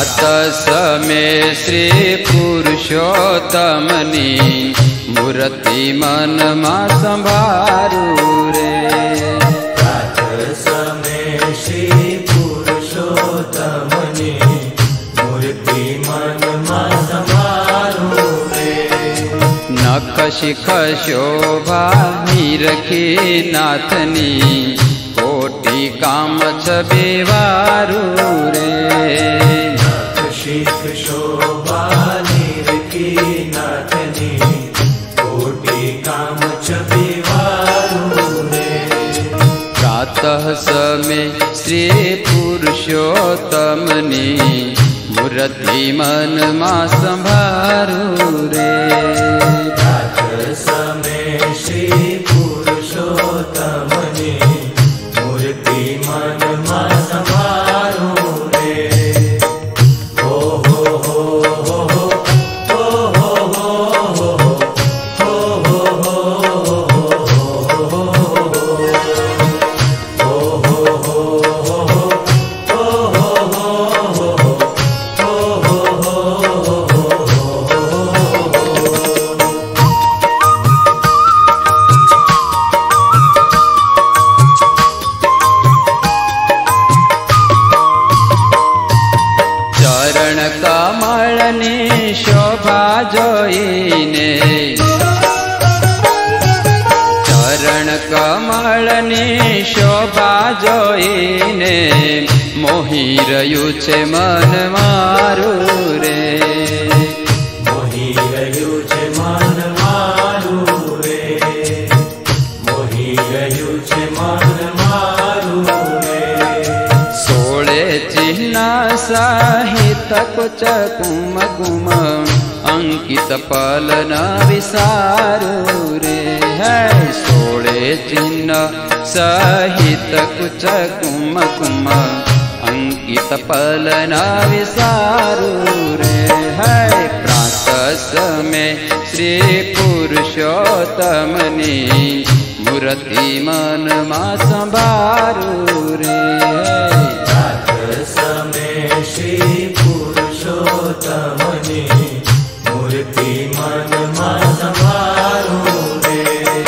प्रातः समय श्री पुरुषोत्तमनी मूर्ति मन में संभारू रे। प्रातः समय श्री पुरुषोत्तमनी मूर्ति मन में संभारू रे। नख शिख शोभा निरखी नाथनी कोटि काम छबेवारू रे। नख शिख शोभा निरखी नाथनी कोटि काम छबेवारू रे। प्रातः समय श्री पुरुषोत्तमनी मूर्ति मन में संभारू रे। प्रातः समय श्री पुरुषोत्तमनी मूर्ति मन में संभारू रे। हो हो हो हो शोभा जोईने चरण कमलनी शोभा जोईने मोही रह्यु छे मन मारू रे। मोही रह्यु छे मन मारू रे। मोही रह्यु छे मन मारू रे। सोळे चिन्ह सहित कुच कुम गुम अंकित पल न विसारू रे। है सोळे चिन्ह सहित कुच कुम कुम अंकित पल न विसारू रे। है प्रातः समय श्री पुरुषोत्तमनी मूर्ति मन में संभारू रे। समय श्री पुरुषोत्तमनी मूर्ति मन में संभारू रे।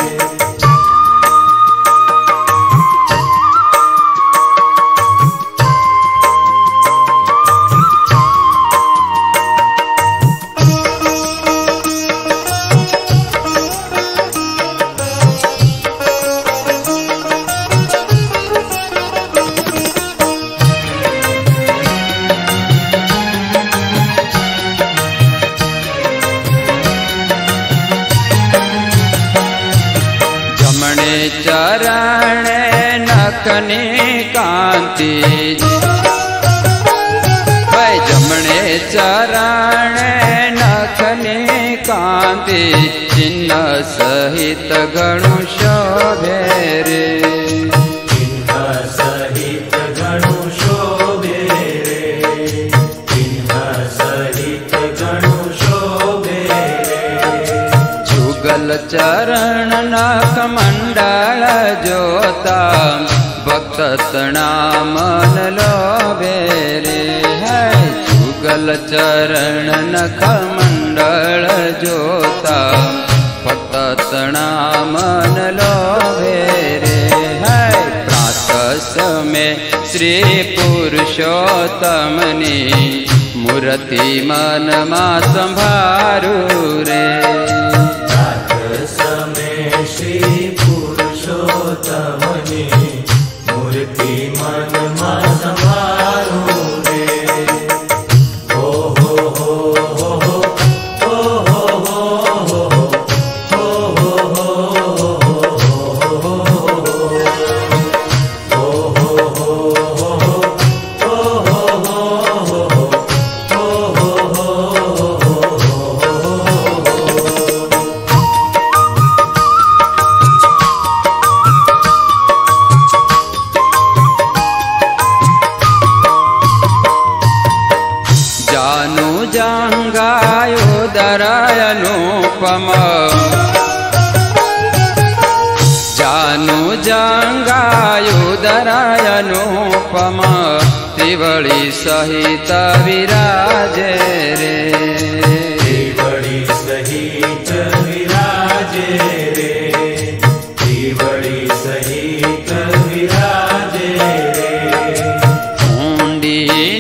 चरण नखनी कांति भाई जमणे चरण नखनी कांति चिन्ह सहित गणु शोभे रे। चिन्ह सहित गणु शोभे रे। चिन्ह सहित गणु शोभे रे। जुगल चरण नख मंडल जोता भक्त तना मन लोभे रे। है जुगल चरण नख मंडल जोता भक्त तना मन लोभे रे। है प्रातः समय श्री पुरुषोत्तमनी मूर्ति मन में संभारू रे। समय श्री पुरुषोत्तमनी मूर्ति मन में संभारू रे। हो हो हो हो अनुपम जानू जंगायुदराय अनुपम श्री त्रिवड़ी सहित विराजे रे, त्रिवड़ी सहित विराजे रे, त्रिवड़ी सहित विराजे रे। ऊंडी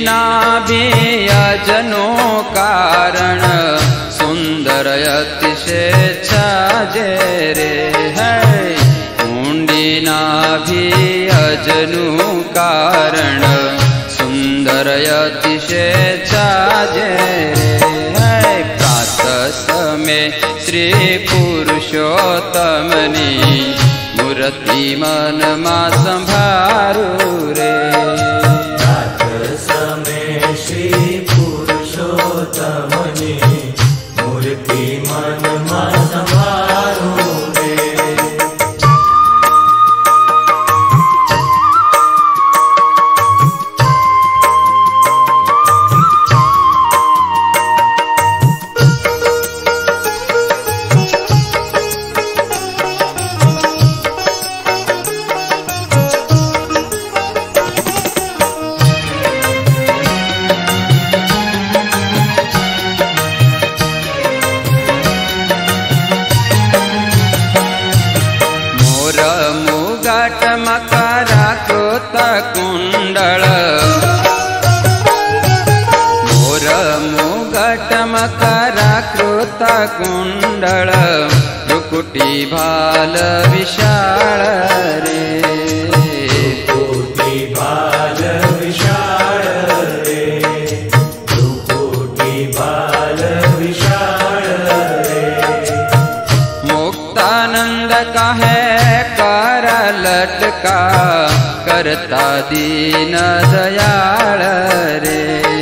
नाभियजनो कारण सुंदर अतिशय छाजे रे है। ऊंडी नाभियजनु कारण सुंदर अतिशय छाजे है। प्रातः समय श्री पुरुषोत्तमनी मूर्ति मन मा संभारू रे। प्रातः समय श्री पुरुषोत्तमनी मूर्ति मन मा संभारू रे। मकराकृत कुंडल मोर मुगट मकराकृत कुंडल भ्रुकुटी भाल विशाल रे, भ्रुकुटी भाल विशाल रे, भ्रुकुटी भाल विशाल रे। मुक्तानंद कहे कर लटका करता दीन दयाल रे।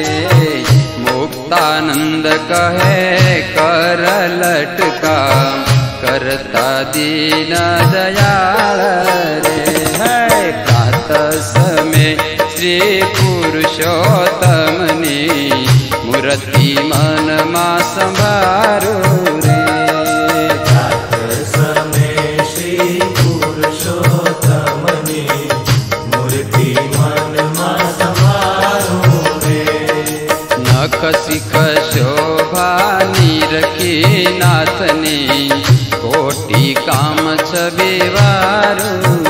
मुक्तानंद कहे कर लटका करता दीन दयाल रे है। प्रातः समय श्री पुरुषोत्तमनी मूर्ति मन मा संभारू रे। प्रातः समय श्री पुरुषोत्तमनी मूर्ति मन मा संभारू रे। नख शिख शोभा निरखी नाथनी कोटि काम छबे वारू